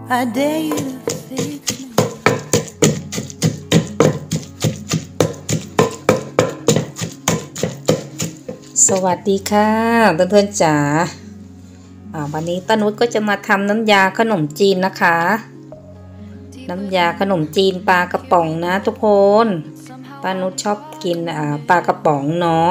I dare you to fix me. สวัสดีค่ะเพื่อนๆจ๋าวันนี้ป้านุชก็จะมาทำน้ำยาขนมจีนนะคะน้ำยาขนมจีนปลากระป๋องนะทุกคนป้านุชชอบกินปลากระป๋องเนาะ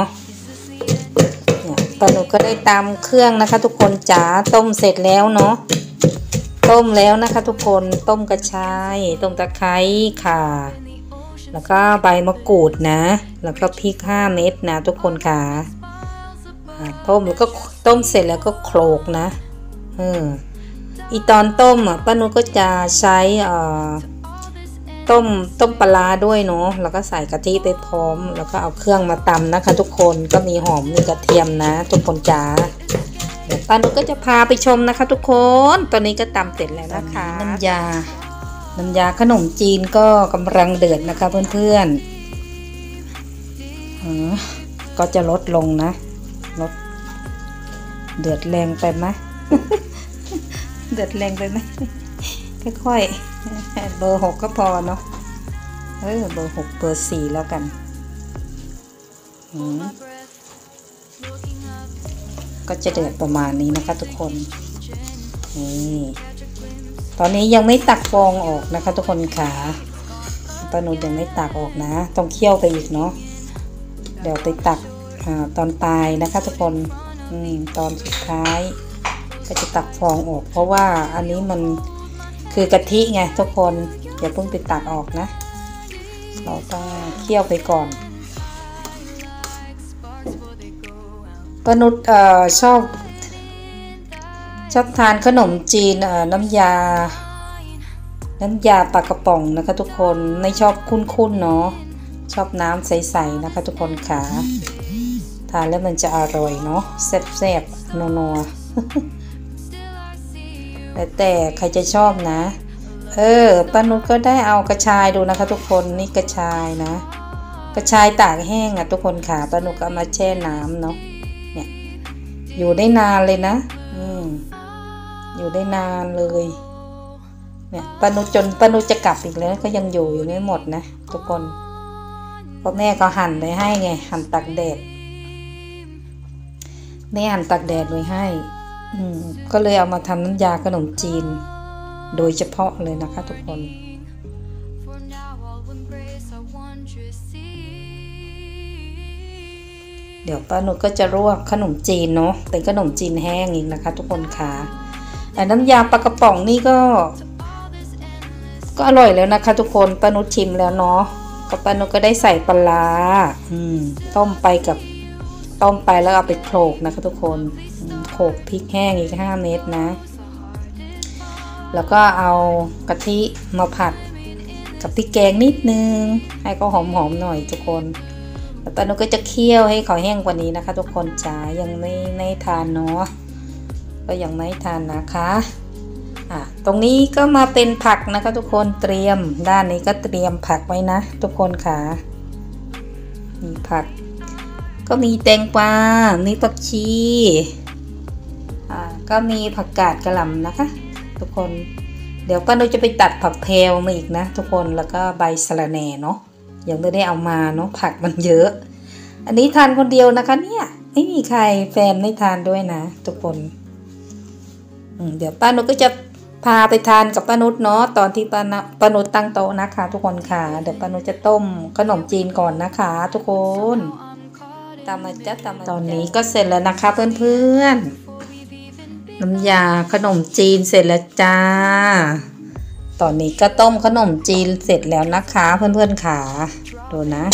ป้านุชก็ได้ตำเครื่องนะคะทุกคนจ๋าต้มเสร็จแล้วเนาะต้มแล้วนะคะทุกคนต้มกระชายต้มตะไคร้ข่าแล้วก็ใบมะกรูดนะแล้วก็พริก5 เม็ดนะทุกคนค่ะต้มแล้วก็ต้มเสร็จแล้วก็โขลกนะอีตอนต้มป้านุชก็จะใช้ต้มปลาด้วยเนาะแล้วก็ใส่กะทิไปพร้อมแล้วก็เอาเครื่องมาตำนะคะทุกคนก็มีหอมมีกระเทียมนะทุกคนจ้าเดี๋ยวป้านุชก็จะพาไปชมนะคะทุกคนตอนนี้ก็ตำเสร็จแล้วนะคะน้ำยาขนมจีนก็กำลังเดือดนะคะเพื่อนๆก็จะลดลงนะลดเดือดแรงไปไหม เดือดแรงไปไหมค่อยๆเบอร์ 6ก็พอเนาะเบอร์ 6เบอร์ 4แล้วกันก็จะเดือดประมาณนี้นะคะทุกคนนี่ตอนนี้ยังไม่ตักฟองออกนะคะทุกคนค่ะป้านุชยังไม่ตักออกนะต้องเคี่ยวไปอีกเนาะเดี๋ยวไปตักตอนตายนะคะทุกคนตอนสุดท้ายก็จะตักฟองออกเพราะว่าอันนี้มันคือกะทิไงทุกคนอย่าเพิ่งไปตักออกนะเราต้องเคี่ยวไปก่อนป้านุชชอบทานขนมจีนน้ำยาปลากระป๋องนะคะทุกคนไม่ชอบข้นๆเนาะชอบน้ำใสๆนะคะทุกคนค่ะทานแล้วมันจะอร่อยเนาะแซ่บๆนัวๆแต่ใครจะชอบนะป้านุชก็ได้เอากระชายดูนะคะทุกคนนี่กระชายนะกระชายตากแห้งทุกคนค่ะป้านุชก็เอามาแช่น้ำเนาะเนี่ยอยู่ได้นานเลยนะอยู่ได้นานเลยเนี่ยป้านุชจะกลับอีกแล้วก็ยังอยู่ไม่หมดนะทุกคนเพราะแม่ก็หั่นไว้ให้ไงหั่นตากแดดแม่หั่นตากแดดไว้ให้ก็เลยเอามาทำน้ำยาขนมจีนโดยเฉพาะเลยนะคะทุกคนเดี๋ยวป้านุชก็จะลวกขนมจีนเนาะเป็นขนมจีนแห้งอีกนะคะทุกคนค่ะน้ำยาปลากระป๋องนี่ก็อร่อยแล้วนะคะทุกคนป้านุชชิมแล้วเนาะก็ป้านุชก็ได้ใส่ปลาต้มไปแล้วเอาไปโขลกนะคะทุกคนโขลกพริกแห้งอีก5 เม็ดนะแล้วก็เอากะทิมาผัดกับพริกแกงนิดนึงให้เขาหอมๆหน่อยทุกคนแล้วป้านุชก็จะเคี่ยวให้เขาแห้งกว่านี้นะคะทุกคนจ๋ายังไม่ทานเนาะก็ยังไม่ทานนะคะตรงนี้ก็มาเป็นผักนะคะทุกคนเตรียมด้านนี้ก็เตรียมผักไว้นะทุกคนค่ะมีผักก็มีแตงกวามีผักชีก็มีผักกาดกะหล่ำนะคะทุกคนเดี๋ยวป้านุชจะไปตัดผักแพรวมาอีกนะทุกคนแล้วก็ใบสะระแหน่เนาะยังไม่ได้เอามาเนาะผักมันเยอะอันนี้ทานคนเดียวนะคะเนี่ยไม่มีใครแฟนไม่ทานด้วยนะทุกคนเดี๋ยวป้านุชก็จะพาไปทานกับป้านุชเนาะตอนที่ป้านุชตั้งโต๊ะนะคะทุกคนค่ะเดี๋ยวป้านุชจะต้มขนมจีนก่อนนะคะทุกคนตามมาจ้ะตอนนี้ก็เสร็จแล้วนะคะเพื่อนๆน้ำยาขนมจีนเสร็จแล้วจ้าตอนนี้ก็ต้มขนมจีนเสร็จแล้วนะคะเพื่อนๆค่ะดูนะ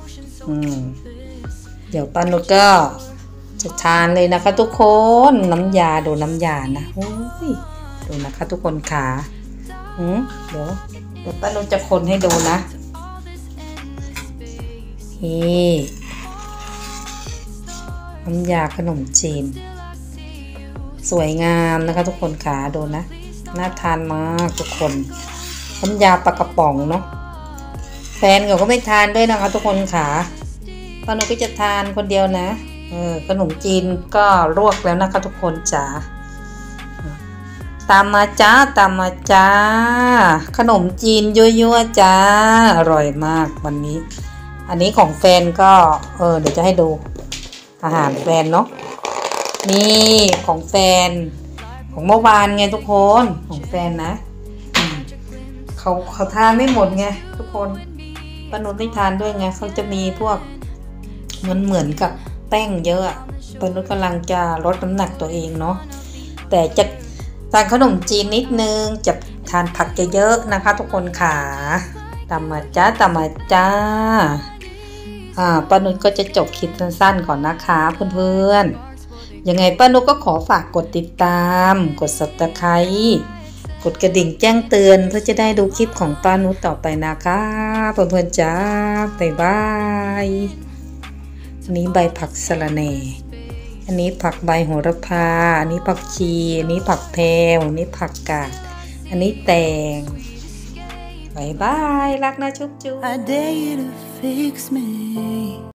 เดี๋ยวป้านุชก็จะทานเลยนะคะทุกคนน้ำยาดูน้ำยานะดูนะคะทุกคนค่ะเดี๋ยวป้านุชจะคนให้ดูนะน้ำยาขนมจีนสวยงามนะคะทุกคนค่ะดูนะน่าทานมากทุกคนน้ำยาปลากระป๋องเนาะแฟนเขาก็ไม่ทานด้วยนะคะทุกคนค่ะป้านุชก็จะทานคนเดียวนะขนมจีนก็ลวกแล้วนะคะทุกคนจ๋าตามมาจ้าตามมาจ้าขนมจีนยั่วๆจ้าอร่อยมากวันนี้อันนี้ของแฟนก็เดี๋ยวจะให้ดูอาหารแฟนเนาะนี่ของแฟนของเมื่อวานไงทุกคนของแฟนนะเขาทานไม่หมดไงทุกคนปานุชไม่ทานด้วยไงเขาจะมีพวกเหมือนกับแป้งเยอะปานุชกำลังจะลดน้ำหนักตัวเองเนาะแต่จะทานขนมจีนนิดนึงจะทานผักเยอะๆนะคะทุกคนค่ะตามมาจ้าตามมาจ้าป้านุชก็จะจบคลิปสั้นๆก่อนนะคะเพื่อนๆยังไงป้านุชก็ขอฝากกดติดตามกด Subscribe กดกระดิ่งแจ้งเตือนเพื่อจะได้ดูคลิปของป้านุชต่อไปนะคะเพื่อนๆจ้าบ๊ายบายอันนี้ใบผักสะระแหน่อันนี้ผักใบโหระพาอันนี้ผักชีอันนี้ผักแพรวอันนี้ผักกาดอันนี้แตงบ๊ายบายรักนะจุ๊บจุ๊บ I dare you to fix me.